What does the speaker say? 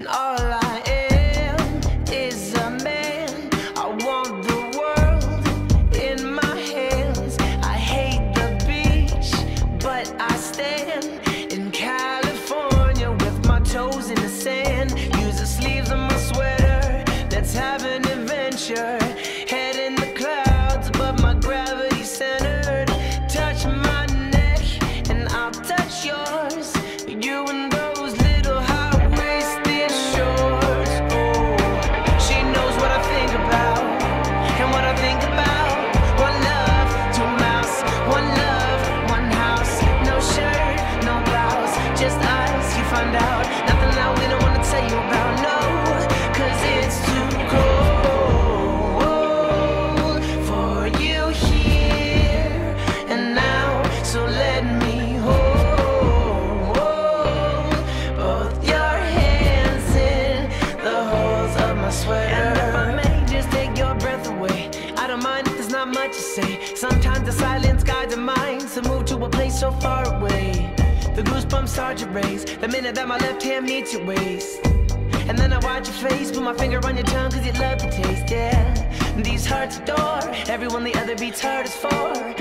All I am is a man. I want the world in my hands. I hate the beach, but I stand in California with my toes in the sand. Use the sleeves of my sweater, let's have an adventure. Head in the clouds, but my gravity centered. Touch my neck and I'll touch yours. You and those little high-waisted shorts. Oh, she knows what I think about and what I think about. One love, two mouths. One love, one house. No shirt, no blouse, just us. You find out nothing that we don't want to tell you about. No, 'cause it's too cold for you here and now. So let me hold both your hands in the holes of my sweater. And if I may just take your breath away, I don't mind if there's not much to say. Sometimes the silence guides our minds to move to a place so far away. The goosebumps start to raise the minute that my left hand meets your waist. And then I watch your face, put my finger on your tongue 'cause you love the taste, yeah. These hearts adore everyone the other beats hardest for.